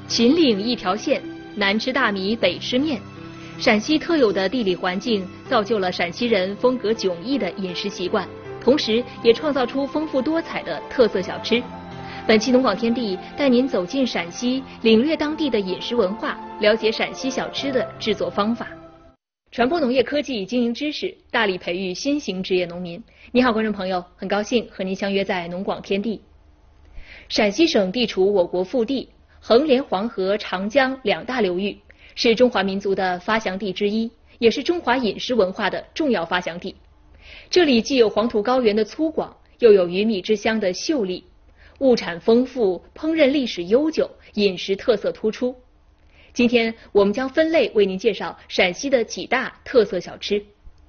秦岭一条线，南吃大米，北吃面。陕西特有的地理环境造就了陕西人风格迥异的饮食习惯，同时也创造出丰富多彩的特色小吃。本期农广天地带您走进陕西，领略当地的饮食文化，了解陕西小吃的制作方法，传播农业科技经营知识，大力培育新型职业农民。你好，观众朋友，很高兴和您相约在农广天地。陕西省地处我国腹地，横连黄河、长江两大流域，是中华民族的发祥地之一，也是中华饮食文化的重要发祥地。这里既有黄土高原的粗犷，又有鱼米之乡的秀丽，物产丰富，烹饪历史悠久，饮食特色突出。今天我们将分类为您介绍陕西的几大特色小吃。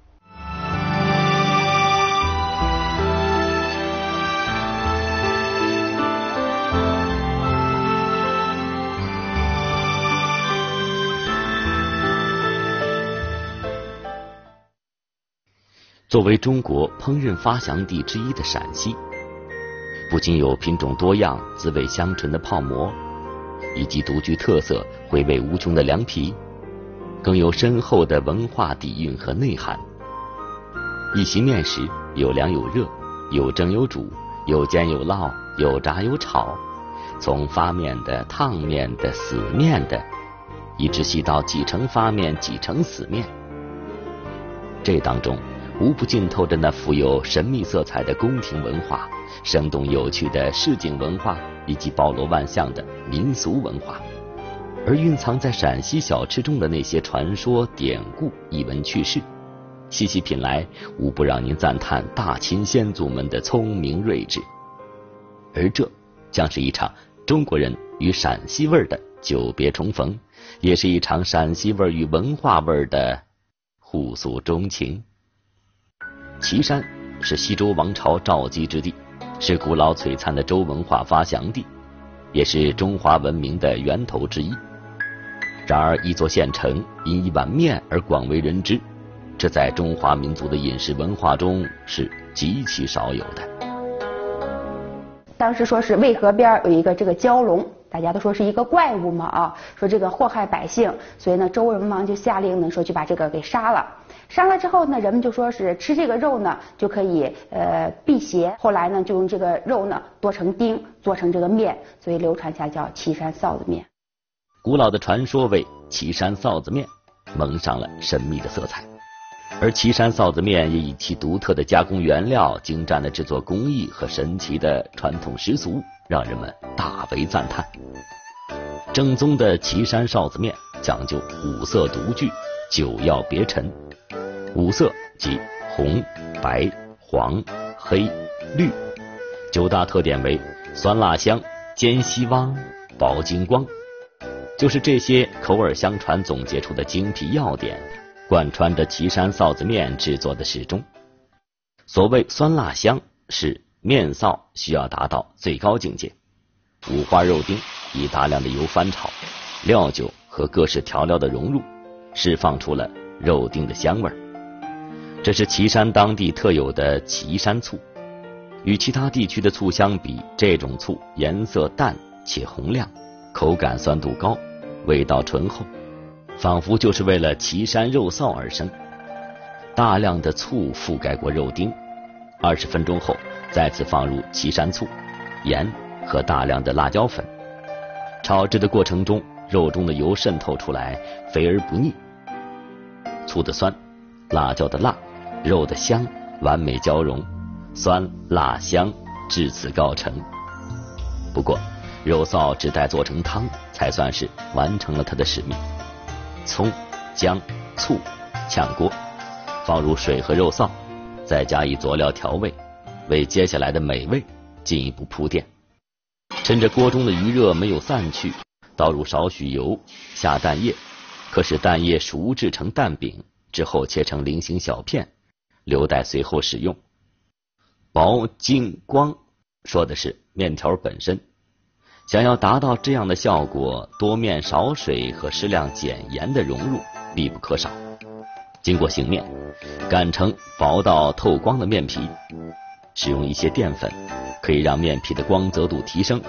作为中国烹饪发祥地之一的陕西，不仅有品种多样、滋味香醇的泡馍，以及独具特色、回味无穷的凉皮，更有深厚的文化底蕴和内涵。一席面食有凉有热，有蒸有煮，有煎有烙，有炸有炒，从发面的、烫面的、死面的，一直细到几成发面几成死面，这当中无不浸透着那富有神秘色彩的宫廷文化，生动有趣的市井文化，以及包罗万象的民俗文化。而蕴藏在陕西小吃中的那些传说、典故、逸闻趣事，细细品来，无不让您赞叹大秦先祖们的聪明睿智。而这将是一场中国人与陕西味的久别重逢，也是一场陕西味与文化味的互诉衷情。岐山是西周王朝召集之地，是古老璀璨的周文化发祥地，也是中华文明的源头之一。然而一座县城因一碗面而广为人知，这在中华民族的饮食文化中是极其少有的。 当时说是渭河边有一个这个蛟龙，大家都说是一个怪物嘛啊，说这个祸害百姓，所以呢周文王就下令呢说去把这个给杀了。杀了之后呢，人们就说是吃这个肉呢就可以辟邪，后来呢就用这个肉呢剁成丁，做成这个面，所以流传下叫岐山臊子面。 古老的传说为岐山臊子面蒙上了神秘的色彩，而岐山臊子面也以其独特的加工原料、精湛的制作工艺和神奇的传统习俗，让人们大为赞叹。正宗的岐山臊子面讲究五色独具，九曜别陈。五色即红、白、黄、黑、绿，九大特点为酸辣香、尖细汪、薄金光，就是这些口耳相传总结出的精辟要点，贯穿着岐山臊子面制作的始终。所谓酸辣香，是面臊需要达到最高境界，五花肉丁以大量的油翻炒，料酒和各式调料的融入，释放出了肉丁的香味。这是岐山当地特有的岐山醋，与其他地区的醋相比，这种醋颜色淡且红亮，口感酸度高，味道醇厚，仿佛就是为了岐山肉臊而生。大量的醋覆盖过肉丁，20分钟后再次放入岐山醋、盐和大量的辣椒粉，炒制的过程中，肉中的油渗透出来，肥而不腻。醋的酸，辣椒的辣，肉的香完美交融，酸辣香至此告成。不过肉臊只待做成汤才算是完成了它的使命。葱、姜、醋炝锅，放入水和肉臊，再加以佐料调味，为接下来的美味进一步铺垫。趁着锅中的余热没有散去，倒入少许油，下蛋液，可使蛋液熟制成蛋饼，之后切成菱形小片，留待随后使用。薄金光说的是面条本身，想要达到这样的效果，多面少水和适量碱盐的融入必不可少。经过醒面，擀成薄到透光的面皮，使用一些淀粉，可以让面皮的光泽度提升，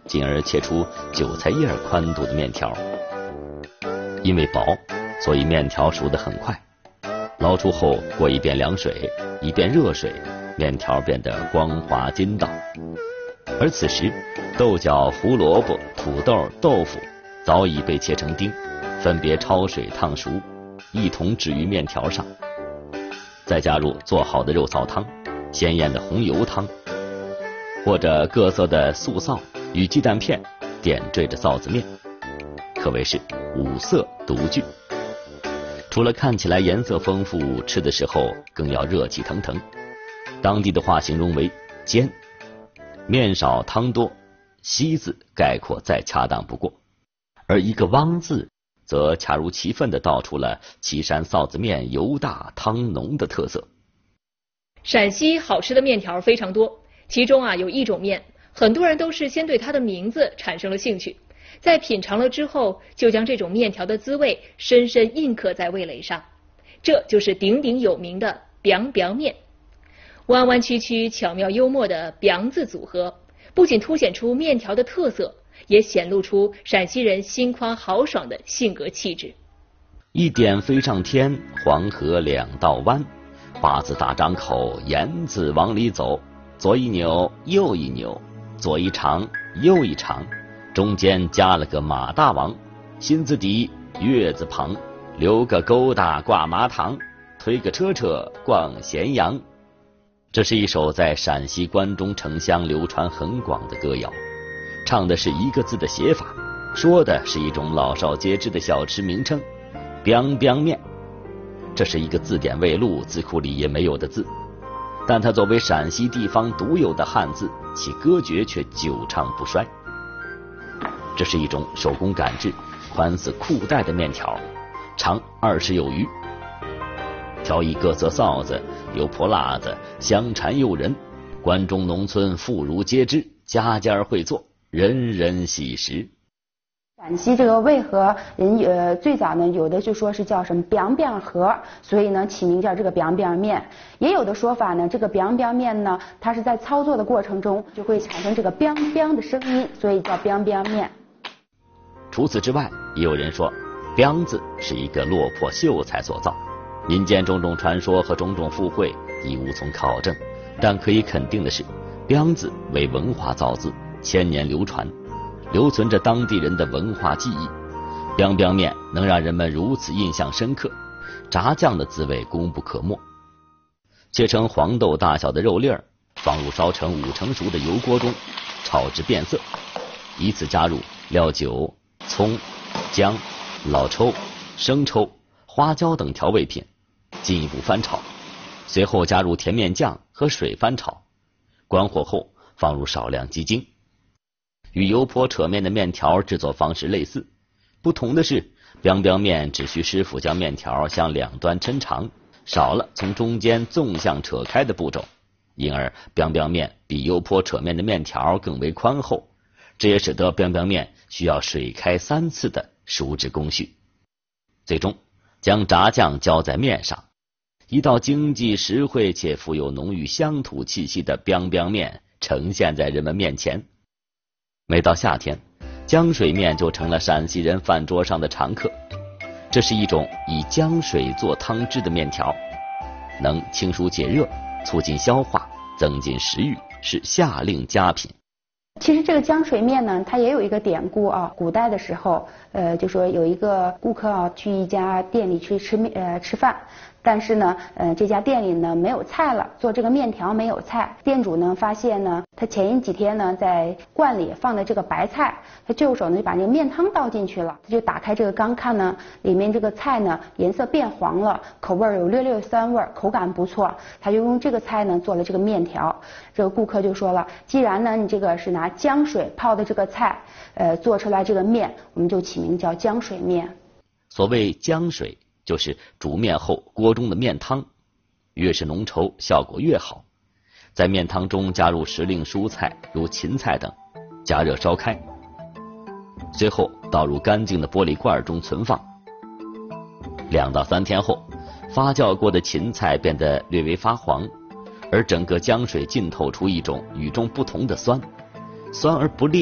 进而切出韭菜叶宽度的面条。因为薄，所以面条熟得很快。捞出后过一遍凉水，一遍热水，面条变得光滑筋道。而此时，豆角、胡萝卜、土豆、豆腐早已被切成丁，分别焯水烫熟，一同置于面条上。再加入做好的肉臊汤、鲜艳的红油汤，或者各色的素臊与鸡蛋片点缀着臊子面，可谓是五色独具。除了看起来颜色丰富，吃的时候更要热气腾腾。当地的话形容为煎，面少汤多，稀字概括再恰当不过。而一个汪字则恰如其分地道出了岐山臊子面油大汤浓的特色。 陕西好吃的面条非常多，其中有一种面，很多人都是先对它的名字产生了兴趣，在品尝了之后，就将这种面条的滋味深深印刻在味蕾上。这就是鼎鼎有名的 biang biang 面。弯弯曲曲、巧妙幽默的 biang 字组合，不仅凸显出面条的特色，也显露出陕西人心宽豪爽的性格气质。 一点飞上天，黄河两道弯，八字大张口，言字往里走，左一扭，右一扭，左一长，右一长，中间加了个马大王，心字底，月字旁，留个勾搭挂麻糖，推个车车逛咸阳。这是一首在陕西关中城乡流传很广的歌谣，唱的是一个字的写法，说的是一种老少皆知的小吃名称 biang biang 面。这是一个字典未录、字库里也没有的字，但它作为陕西地方独有的汉字，其歌诀却久唱不衰。这是一种手工擀制、宽似裤带的面条，长20有余，调以各色臊子、油泼辣子，香馋诱人。关中农村妇孺皆知，家家会做，人人喜食。 陕西这个渭河人最早呢，有的就说是叫什么 biang biang 河，所以呢起名叫这个 biang biang 面。也有的说法呢，这个 biang biang 面呢，它是在操作的过程中就会产生这个 biang biang 的声音，所以叫 biang biang 面。 除此之外，也有人说 biang 字是一个落魄秀才所造，民间种种传说和种种附会已无从考证，但可以肯定的是biang字为文化造字，千年流传，留存着当地人的文化记忆。biang biang 面能让人们如此印象深刻，炸酱的滋味功不可没。切成黄豆大小的肉粒儿，放入烧成5成熟的油锅中，炒至变色，依次加入料酒、葱、姜、老抽、生抽、花椒等调味品，进一步翻炒，随后加入甜面酱和水翻炒，关火后放入少量鸡精。与油泼扯面的面条制作方式类似，不同的是biang biang 面只需师傅将面条向两端抻长，少了从中间纵向扯开的步骤，因而biang biang 面比油泼扯面的面条更为宽厚，这也使得biang biang 面需要水开3次的熟制工序。最终将炸酱浇在面上，一道经济实惠且富有浓郁乡土气息的biang biang 面呈现在人们面前。每到夏天，浆水面就成了陕西人饭桌上的常客。这是一种以浆水做汤汁的面条，能清暑解热，促进消化，增进食欲，是夏令佳品。 其实这个浆水面呢，它也有一个典故啊。古代的时候，就说有一个顾客啊去一家店里去吃饭，但是呢，这家店里呢没有菜了，做这个面条没有菜。店主呢发现呢，他前几天呢在罐里放的这个白菜，他就手呢就把那个面汤倒进去了，他就打开这个缸看呢，里面这个菜呢颜色变黄了，口味有略略酸味，口感不错，他就用这个菜呢做了这个面条。这个顾客就说了，既然呢你这个是拿浆水泡的这个菜，做出来这个面，我们就起名叫浆水面。 所谓浆水，就是煮面后锅中的面汤，越是浓稠效果越好。在面汤中加入时令蔬菜如芹菜等，加热烧开，随后倒入干净的玻璃罐中存放。2到3天后，发酵过的芹菜变得略微发黄，而整个浆水浸透出一种与众不同的酸，酸而不烈，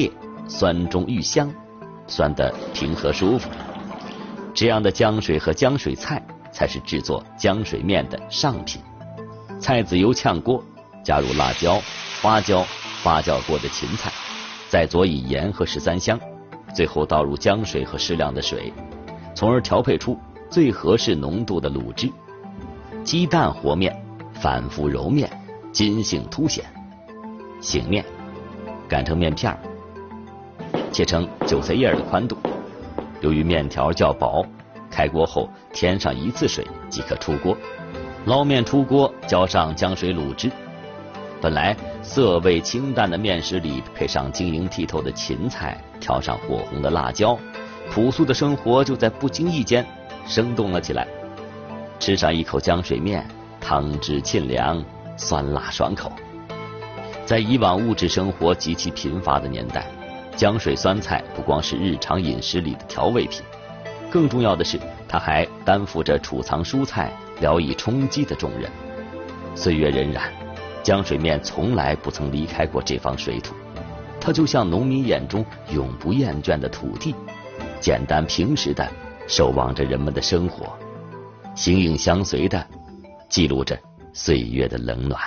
酸中寓香，酸得平和舒服。这样的浆水和浆水菜才是制作浆水面的上品。菜籽油炝锅，加入辣椒、花椒、发酵过的芹菜，再佐以盐和13香，最后倒入浆水和适量的水，从而调配出最合适浓度的卤汁。鸡蛋和面，反复揉面，筋性凸显。醒面，擀成面片，切成9碎叶的宽度。由于面条较薄，开锅后添上1次水即可出锅。捞面出锅，浇上浆水卤汁。本来色味清淡的面食里配上晶莹剔透的芹菜，调上火红的辣椒，朴素的生活就在不经意间生动了起来。吃上一口浆水面，汤汁沁凉，酸辣爽口。在以往物质生活极其贫乏的年代，浆水酸菜不光是日常饮食里的调味品，更重要的是它还担负着储藏蔬菜、聊以充饥的重任。岁月荏苒，浆水面从来不曾离开过这方水土，它就像农民眼中永不厌倦的土地，简单平实的守望着人们的生活，形影相随的记录着岁月的冷暖。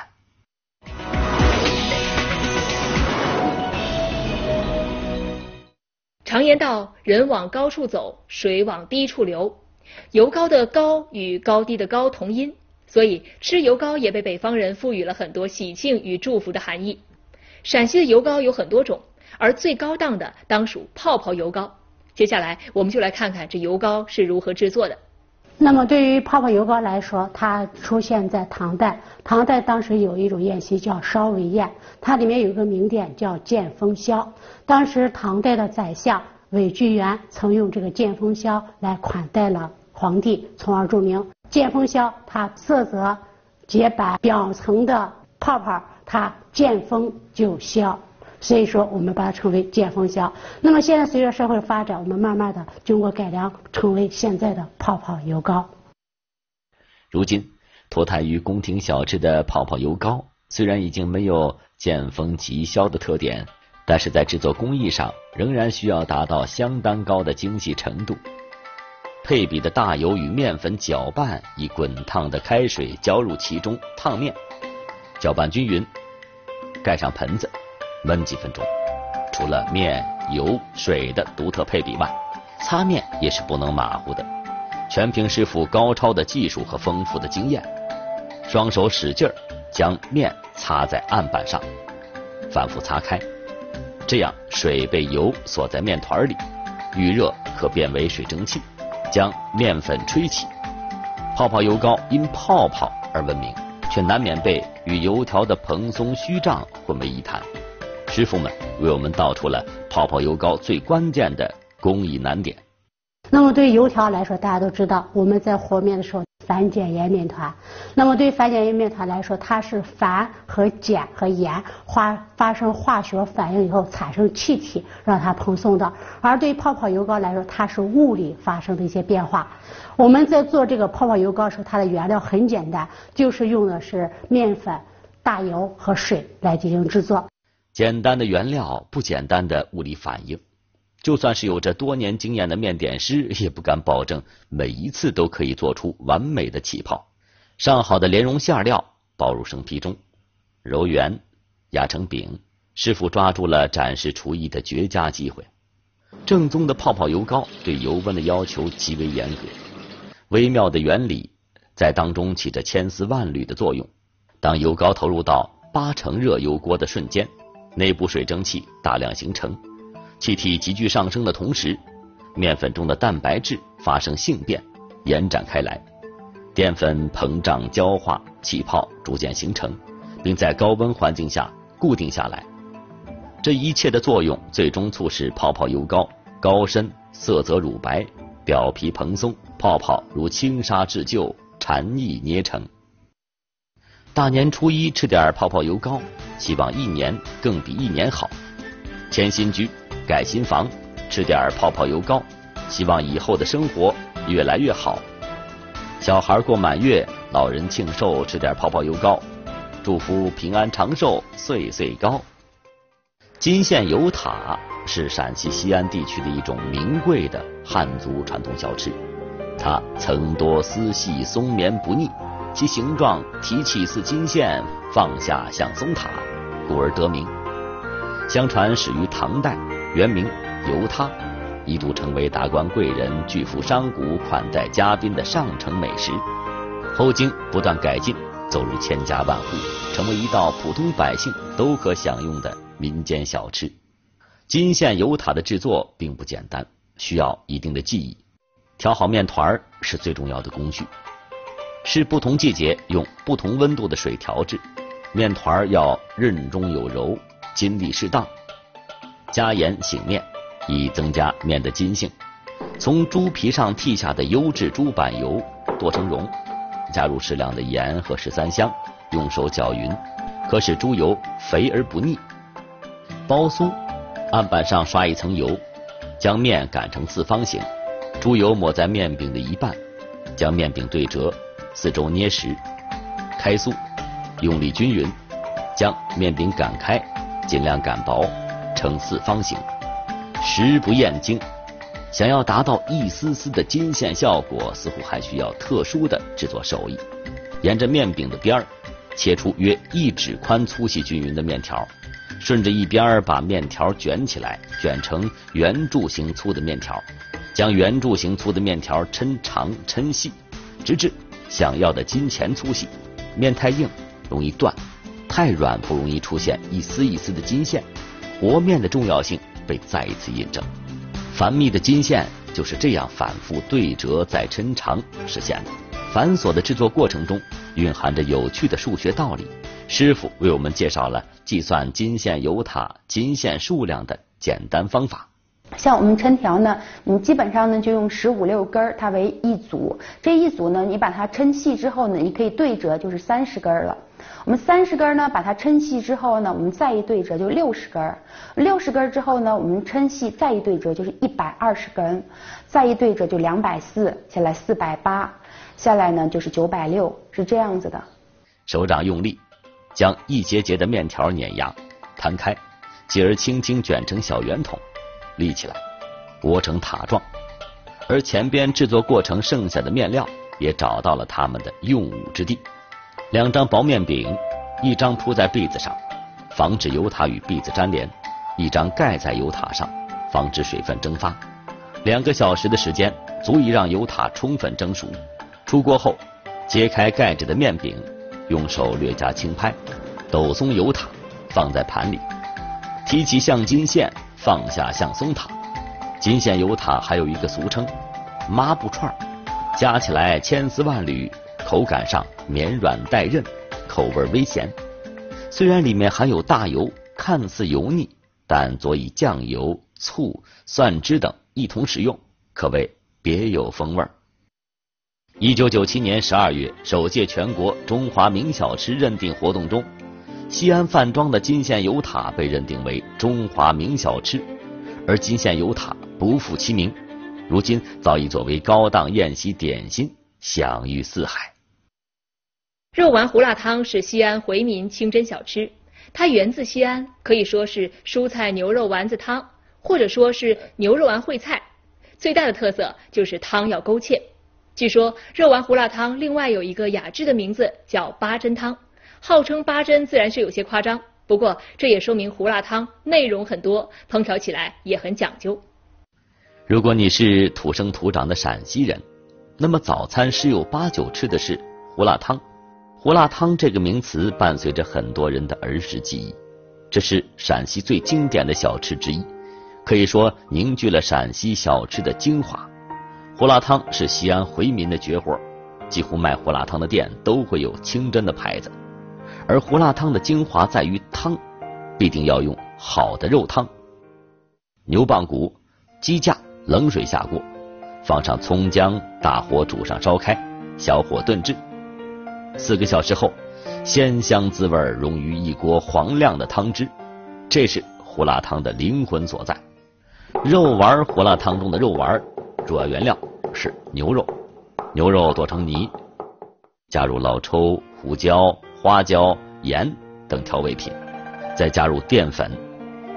常言道，人往高处走，水往低处流。油糕的高与高低的高同音，所以吃油糕也被北方人赋予了很多喜庆与祝福的含义。陕西的油糕有很多种，而最高档的当属泡泡油糕。接下来我们就来看看这油糕是如何制作的。 那么对于泡泡油糕来说，它出现在唐代。唐代当时有一种宴席叫烧尾宴，它里面有一个名店叫见风宵。当时唐代的宰相韦巨源曾用这个见风宵来款待了皇帝，从而著名。见风宵它色泽洁白，表层的泡泡它见风就消，所以说我们把它称为见风宵。那么现在随着社会发展，我们慢慢的经过改良，成为现在的泡泡油糕。 如今脱胎于宫廷小吃的泡泡油糕，虽然已经没有见风即消的特点，但是在制作工艺上仍然需要达到相当高的精细程度。配比的大油与面粉搅拌，以滚烫的开水浇入其中烫面，搅拌均匀，盖上盆子焖几分钟。除了面、油、水的独特配比外，擦面也是不能马虎的，全凭师傅高超的技术和丰富的经验。双手使劲儿将面擦在案板上，反复擦开，这样水被油锁在面团里，遇热可变为水蒸气，将面粉吹起。泡泡油糕因泡泡而闻名，却难免被与油条的蓬松虚胀混为一谈。师傅们为我们道出了泡泡油糕最关键的工艺难点。 那么对于油条来说，大家都知道我们在和面的时候反碱盐面团。那么对于反碱盐面团来说，它是钒和碱和盐发生化学反应以后产生气体，让它蓬松的。而对于泡泡油糕来说，它是物理发生的一些变化。我们在做这个泡泡油糕时，它的原料很简单，就是用的是面粉、大油和水来进行制作。 简单的原料，不简单的物理反应。就算是有着多年经验的面点师，也不敢保证每一次都可以做出完美的起泡。上好的莲蓉馅料包入生坯中，揉圆压成饼，师傅抓住了展示厨艺的绝佳机会。正宗的泡泡油糕对油温的要求极为严格，微妙的原理在当中起着千丝万缕的作用。当油糕投入到80%热油锅的瞬间，内部水蒸气大量形成，气体急剧上升的同时，面粉中的蛋白质发生性变，延展开来，淀粉膨胀焦化，气泡逐渐形成，并在高温环境下固定下来。这一切的作用最终促使泡泡油糕高深，色泽乳白，表皮蓬松，泡泡如轻纱制就，蝉翼捏成。大年初一吃点泡泡油糕，希望一年更比一年好。添新居改新房，吃点泡泡油糕，希望以后的生活越来越好。小孩过满月，老人庆寿，吃点泡泡油糕，祝福平安长寿，岁岁高。金线油塔是陕西西安地区的一种名贵的汉族传统小吃，它层多丝细，松绵不腻，其形状提起似金线，放下像松塔，故而得名。相传始于唐代，原名油塌，一度成为达官贵人、巨富商贾款待嘉宾的上乘美食。后经不断改进，走入千家万户，成为一道普通百姓都可享用的民间小吃。金线油塔的制作并不简单，需要一定的技艺。调好面团是最重要的工序，视不同季节用不同温度的水调制，面团要韧中有柔，筋力适当。加盐醒面，以增加面的筋性。从猪皮上剔下的优质猪板油剁成蓉，加入适量的盐和13香，用手搅匀，可使猪油肥而不腻。包酥，案板上刷一层油，将面擀成四方形，猪油抹在面饼的一半，将面饼对折，四周捏实，开酥，用力均匀，将面饼擀开，尽量擀薄，呈四方形，食不厌精。想要达到一丝丝的金线效果，似乎还需要特殊的制作手艺。沿着面饼的边儿切出约1指宽粗细均匀的面条，顺着一边把面条卷起来，卷成圆柱形粗的面条，将圆柱形粗的面条抻长抻细，直至想要的金钱粗细。面太硬容易断，太软不容易出现一丝一丝的金线。和面的重要性被再一次印证，繁密的金线就是这样反复对折再抻长实现的。繁琐的制作过程中蕴含着有趣的数学道理，师傅为我们介绍了计算金线油塔金线数量的简单方法。 像我们抻条呢，你基本上呢就用15、16根，它为一组。这一组呢，你把它抻细之后呢，你可以对折，就是30根了。我们30根呢，把它抻细之后呢，我们再一对折就60根。60根之后呢，我们抻细再一对折就是120根，再一对折就240，下来480，下来呢就是960，是这样子的。 手掌用力，将一节节的面条碾压摊开，继而轻轻卷成小圆筒，立起来，窝成塔状。而前边制作过程剩下的面料也找到了它们的用武之地。2张薄面饼，一张铺在篦子上，防止油塔与篦子粘连；一张盖在油塔上，防止水分蒸发。2个小时的时间足以让油塔充分蒸熟。出锅后，揭开盖着的面饼，用手略加轻拍，抖松油塔，放在盘里，提起像金线，放下像松塔。金线油塔还有一个俗称抹布串，加起来千丝万缕，口感上绵软带韧，口味微咸。虽然里面含有大油，看似油腻，但佐以酱油、醋、蒜汁等一同食用，可谓别有风味。1997年12月，首届全国中华名小吃认定活动中，西安饭庄的金线油塔被认定为中华名小吃，而金线油塔不负其名，如今早已作为高档宴席点心享誉四海。 肉丸胡辣汤是西安回民清真小吃，它源自西安，可以说是蔬菜牛肉丸子汤，或者说是牛肉丸烩菜。最大的特色就是汤要勾芡。据说肉丸胡辣汤另外有一个雅致的名字叫八珍汤，号称八珍自然是有些夸张，不过这也说明胡辣汤内容很多，烹调起来也很讲究。 如果你是土生土长的陕西人，那么早餐十有8、9吃的是胡辣汤。胡辣汤这个名词伴随着很多人的儿时记忆，这是陕西最经典的小吃之一，可以说凝聚了陕西小吃的精华。胡辣汤是西安回民的绝活，几乎卖胡辣汤的店都会有清真的牌子。而胡辣汤的精华在于汤，必定要用好的肉汤。牛棒骨、鸡架冷水下锅，放上葱姜，大火煮上烧开，小火炖制。4个小时后，鲜香滋味溶于一锅黄亮的汤汁，这是胡辣汤的灵魂所在。肉丸胡辣汤中的肉丸主要原料是牛肉，牛肉剁成泥，加入老抽、胡椒、花椒、盐等调味品，再加入淀粉，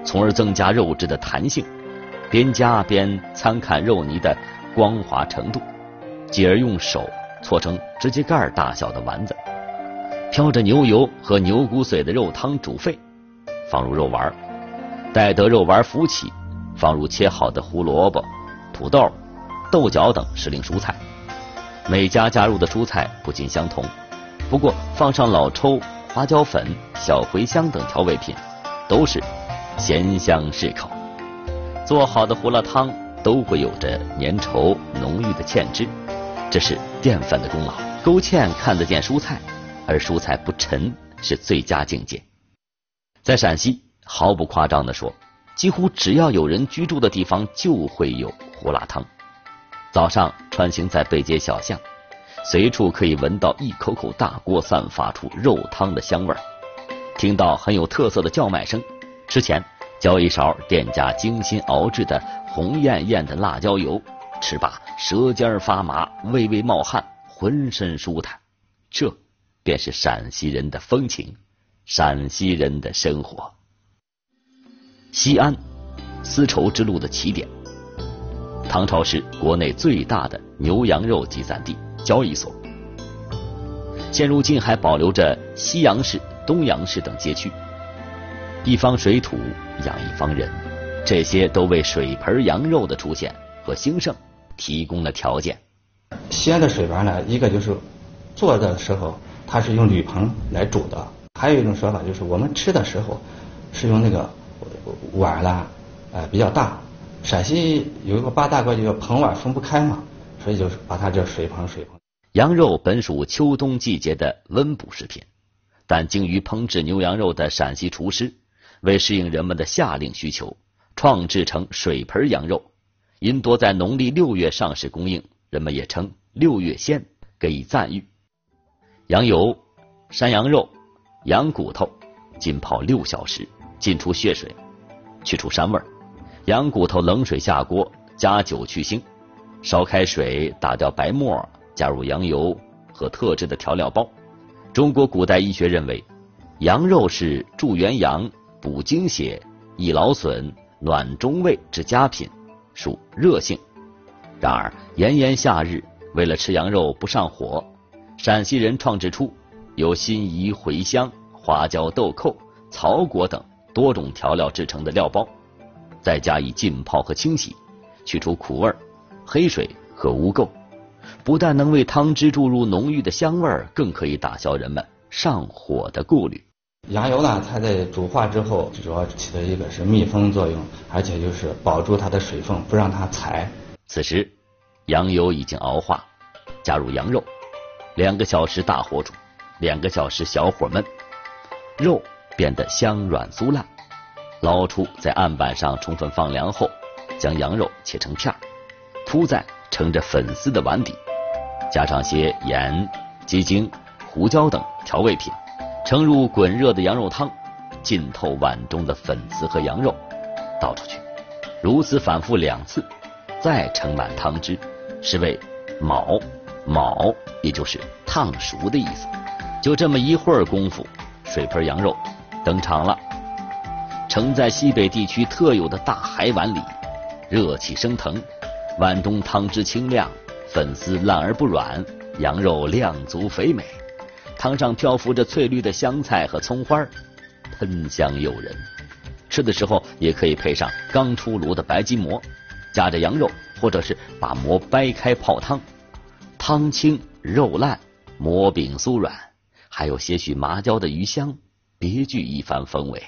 从而增加肉质的弹性。边夹边参看肉泥的光滑程度，继而用手搓成指甲盖大小的丸子，飘着牛油和牛骨髓的肉汤煮沸，放入肉丸，待得肉丸浮起，放入切好的胡萝卜、土豆、豆角等时令蔬菜。每家加入的蔬菜不尽相同，不过放上老抽、花椒粉、小茴香等调味品，都是咸香适口。做好的胡辣汤都会有着粘稠浓郁的芡汁，这是淀粉的功劳。勾芡看得见蔬菜，而蔬菜不沉是最佳境界。在陕西，毫不夸张地说，几乎只要有人居住的地方就会有胡辣汤。早上穿行在背街小巷，随处可以闻到一口口大锅散发出肉汤的香味儿，听到很有特色的叫卖声，吃前浇一勺店家精心熬制的红艳艳的辣椒油，吃罢舌尖发麻，微微冒汗，浑身舒坦。这便是陕西人的风情，陕西人的生活。西安，丝绸之路的起点，唐朝是国内最大的牛羊肉集散地、交易所，现如今还保留着西阳市、东阳市等街区。一方水土养一方人，这些都为水盆羊肉的出现和兴盛提供了条件。 西安的水盆呢，一个就是做的时候它是用铝盆来煮的，还有一种说法就是我们吃的时候是用那个碗啦，比较大。陕西有一个八大怪，叫盆碗分不开嘛，所以就是把它叫水盆。 羊肉本属秋冬季节的温补食品，但精于烹制牛羊肉的陕西厨师为适应人们的夏令需求，创制成水盆羊肉，因多在农历6月上市供应，人们也称6月鲜，给予赞誉。羊油、山羊肉、羊骨头浸泡6小时，浸出血水，去除膻味。羊骨头冷水下锅，加酒去腥，烧开水，打掉白沫，加入羊油和特制的调料包。中国古代医学认为，羊肉是助元阳、补精血、益劳损、暖中胃之佳品，属热性。然而炎炎夏日，为了吃羊肉不上火，陕西人创制出由辛夷、茴香、花椒、豆蔻、草果等多种调料制成的料包，再加以浸泡和清洗，去除苦味、黑水和污垢，不但能为汤汁注入浓郁的香味，更可以打消人们上火的顾虑。 羊油呢，它在煮化之后，主要起的一个是密封作用，而且就是保住它的水分，不让它柴。 此时羊油已经熬化，加入羊肉，2个小时大火煮，2个小时小火焖，肉变得香软酥烂，捞出在案板上充分放凉后，将羊肉切成片，铺在盛着粉丝的碗底，加上些盐、鸡精、胡椒等调味品，盛入滚热的羊肉汤，浸透碗中的粉丝和羊肉，倒出去，如此反复2次，再盛满汤汁，是为卯，也就是烫熟的意思。就这么一会儿功夫，水盆羊肉登场了。盛在西北地区特有的大海碗里，热气升腾，碗中汤汁清亮，粉丝烂而不软，羊肉亮足肥美，汤上漂浮着翠绿的香菜和葱花，喷香诱人。吃的时候也可以配上刚出炉的白吉馍，夹着羊肉，或者是把馍掰开泡汤，汤清肉烂，馍饼酥软，还有些许麻椒的鱼香，别具一番风味。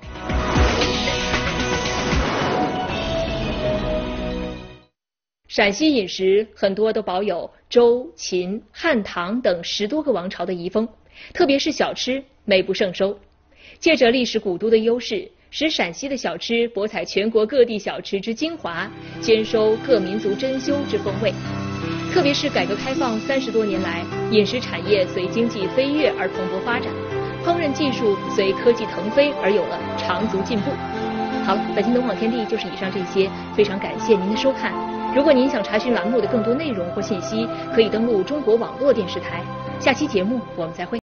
陕西饮食很多都保有周、秦、汉、唐等10多个王朝的遗风，特别是小吃美不胜收。借着历史古都的优势，使陕西的小吃博采全国各地小吃之精华，兼收各民族珍馐之风味。特别是改革开放30多年来，饮食产业随经济飞跃而蓬勃发展，烹饪技术随科技腾飞而有了长足进步。好了，本期东广天地就是以上这些，非常感谢您的收看。如果您想查询栏目的更多内容或信息，可以登录中国网络电视台。下期节目我们再会。